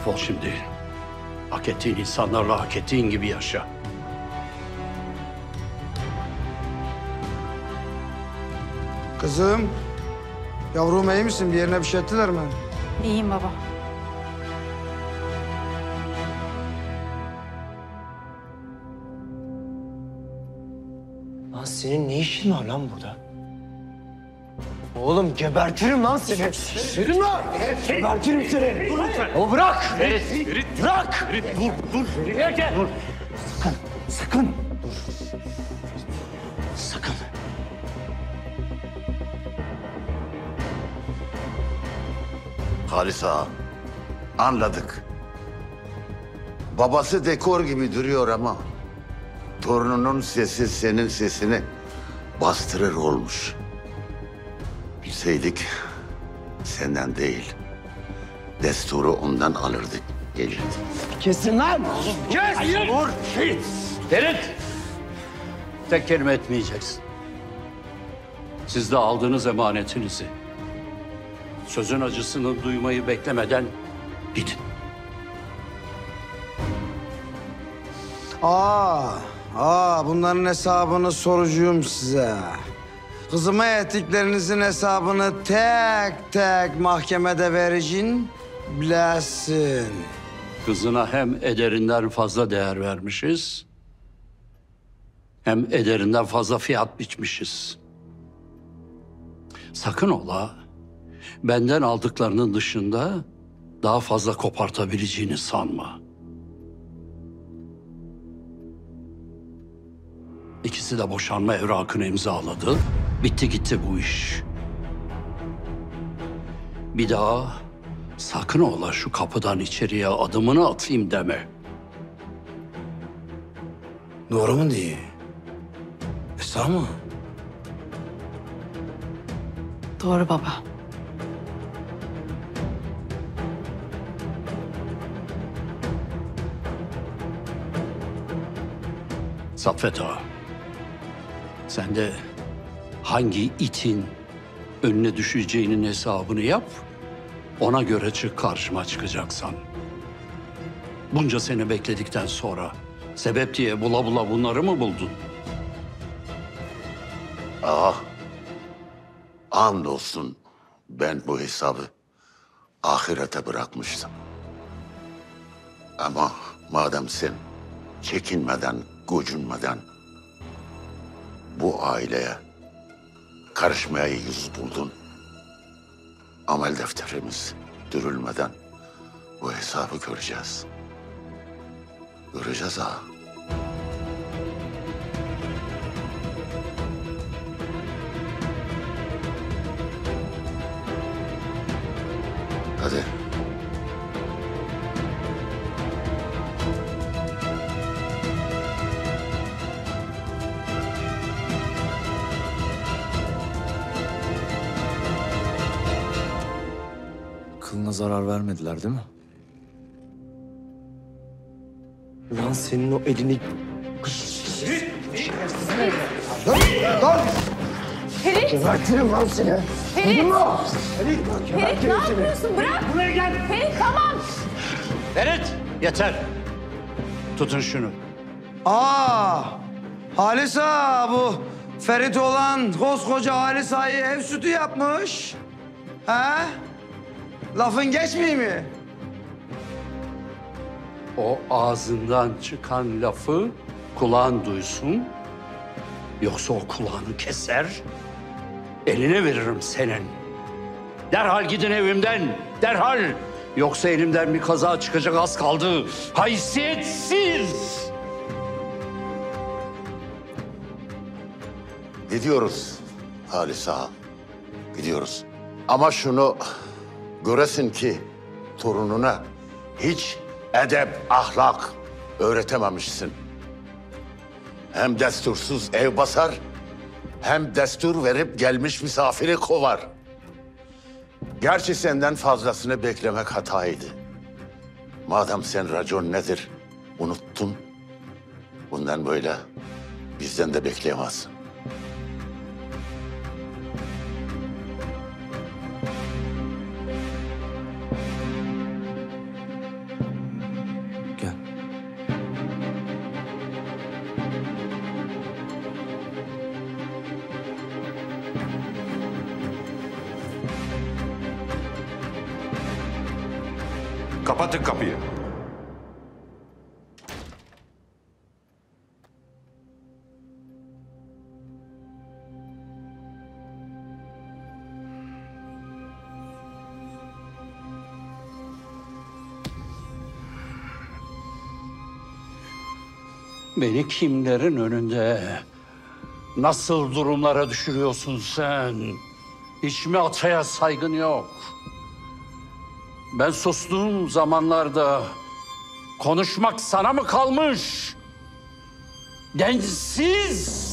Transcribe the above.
Defol şimdi. Hak ettiğin insanlarla hak ettiğin gibi yaşa. Kızım, yavrum iyi misin? Bir yerine bir şey ettiler mi? İyiyim baba. Lan senin ne işin var lan burada? Oğlum gebertirim lan seni. Senin lan! Gebertirim seni. Dur lütfen. Ama bırak! Ferit, bırak! Ferit, dur. Ferit, gel. Dur. Sakın! Dur. Sakın! Halis ağa, anladık. Babası dekor gibi duruyor ama torununun sesi senin sesini bastırır olmuş. Bilseydik senden değil, desturu ondan alırdık, gelirdi. Kesin lan! Kes! Hayır. Dur. Ferit. Tek kelime etmeyeceksin. Siz de aldığınız emanetinizi, sözün acısını duymayı beklemeden gidin. Bunların hesabını sorucuyum size. Kızıma ettiklerinizin hesabını tek tek mahkemede vereceğin bilesin. Kızına hem ederinden fazla değer vermişiz, hem ederinden fazla fiyat biçmişiz. Sakın ola, benden aldıklarının dışında daha fazla kopartabileceğini sanma. İkisi de boşanma evrakını imzaladı. Bitti gitti bu iş. Bir daha sakın ola şu kapıdan içeriye adımını atayım deme. Doğru mu diye? Sağ mı? Doğru baba. Saffet Ağa, sen de hangi itin önüne düşeceğinin hesabını yap, ona göre çık karşıma çıkacaksan. Bunca sene bekledikten sonra sebep diye bula bula bunları mı buldun? Ağa, andolsun ben bu hesabı ahirete bırakmıştım. Ama madem sen çekinmeden, gocunmadan bu aileye karışmaya yüz buldun, amel defterimiz dürülmeden bu hesabı göreceğiz. Göreceğiz ağa. Hadi. Kılına zarar vermediler değil mi? Lan senin o elini... Ferit! Gebertirim lan seni. Ferit! Ferit! Ferit ne yapıyorsun? Bırak! Buraya gel! Ferit tamam! Ferit, yeter. Tutun şunu. Halis ağa, bu Ferit olan koskoca Halis ağayı ev sütü yapmış. He? Lafın geçmiyor mi? O ağzından çıkan lafı kulağın duysun. Yoksa o kulağını keser, eline veririm senin. Derhal gidin evimden, derhal. Yoksa elimden bir kaza çıkacak, az kaldı. Haysiyetsiz! Gidiyoruz Halis ağa. Gidiyoruz. Ama şunu göresin ki torununa hiç edep, ahlak öğretememişsin. Hem destursuz ev basar, hem destur verip gelmiş misafiri kovar. Gerçi senden fazlasını beklemek hataydı. Madem sen racon nedir unuttun, bundan böyle bizden de bekleyemezsin. Kapatın kapıyı. Beni kimlerin önünde nasıl durumlara düşürüyorsun sen? Hiç mi ataya saygın yok? Ben sustuğum zamanlarda konuşmak sana mı kalmış? Densiz!